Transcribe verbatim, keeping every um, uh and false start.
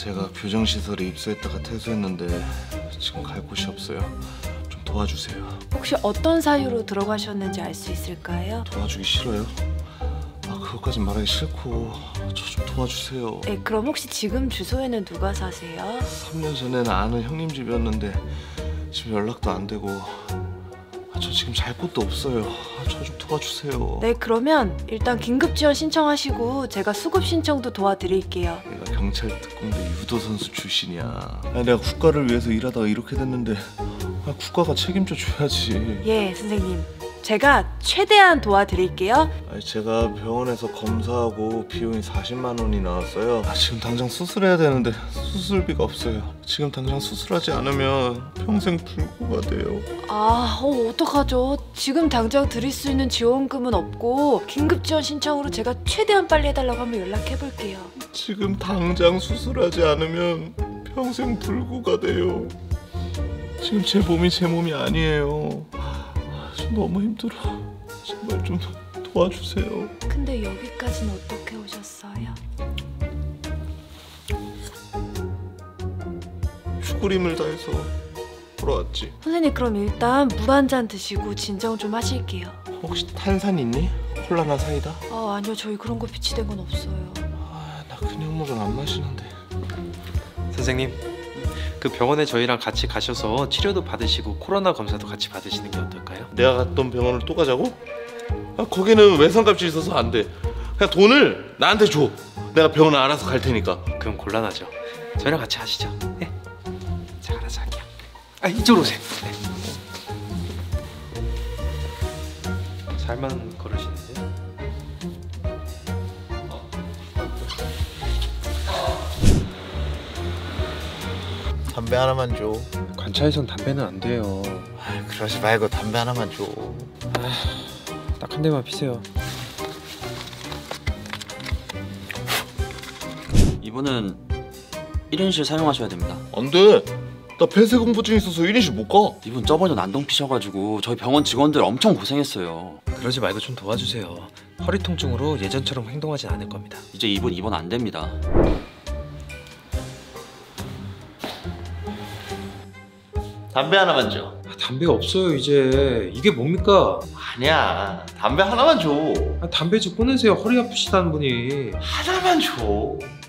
제가 교정시설에 입소했다가 퇴소했는데 지금 갈 곳이 없어요. 좀 도와주세요. 혹시 어떤 사유로 들어가셨는지 알 수 있을까요? 도와주기 싫어요. 아 그것까진 말하기 싫고 저 좀 도와주세요. 네, 그럼 혹시 지금 주소에는 누가 사세요? 삼 년 전에는 아는 형님 집이었는데 지금 연락도 안 되고 아, 저 지금 잘 곳도 없어요. 아, 저 좀 도와주세요. 네, 그러면 일단 긴급 지원 신청하시고 제가 수급 신청도 도와드릴게요. 내가 경찰 특공대 유도 선수 출신이야. 아, 내가 국가를 위해서 일하다가 이렇게 됐는데 아, 국가가 책임져 줘야지. 예, 선생님. 제가 최대한 도와드릴게요. 아니, 제가 병원에서 검사하고 비용이 사십만 원이 나왔어요. 아, 지금 당장 수술해야 되는데 수술비가 없어요. 지금 당장 수술하지 않으면 평생 불구가 돼요. 아, 어, 어떡하죠? 지금 당장 드릴 수 있는 지원금은 없고 긴급 지원 신청으로 제가 최대한 빨리 해달라고 한번 연락해볼게요. 지금 당장 수술하지 않으면 평생 불구가 돼요. 지금 제 몸이 제 몸이 아니에요. 저 너무 힘들어. 제발 좀 도와주세요. 근데 여기까지는 어떻게 오셨어요? 죽으림을 다해서 돌아왔지. 선생님, 그럼 일단 물 한 잔 드시고 진정 좀 하실게요. 혹시 탄산 있니? 콜라나 사이다? 아, 아니요. 저희 그런 거 비치된 건 없어요. 아, 나 그냥 물은 안 마시는데. 선생님, 그 병원에 저희랑 같이 가셔서 치료도 받으시고 코로나 검사도 같이 받으시는 게 어떨까요? 내가 갔던 병원을 또 가자고? 아, 거기는 외상값이 있어서 안 돼. 그냥 돈을 나한테 줘. 내가 병원을 알아서 갈 테니까. 그럼 곤란하죠. 저희랑 같이 하시죠. 네. 자, 알아서 할게요. 아, 이쪽으로 오세요. 네. 잘만 걸으시는데. 담배 하나만 줘. 관차에선 담배는 안 돼요. 아이, 그러지 말고 담배 하나만 줘. 딱 한 대만 피세요. 이분은 일 인실 사용하셔야 됩니다. 안 돼. 나 폐쇄공포증 있어서 일 인실 못 가. 이분 저번에 난동 피셔가지고 저희 병원 직원들 엄청 고생했어요. 그러지 말고 좀 도와주세요. 허리 통증으로 예전처럼 행동하진 않을 겁니다. 이제 이분 입원 안 됩니다. 담배 하나만 줘. 아, 담배가 없어요 이제. 이게 뭡니까? 아니야. 담배 하나만 줘. 아, 담배 좀 끊으세요. 허리 아프시다는 분이. 하나만 줘.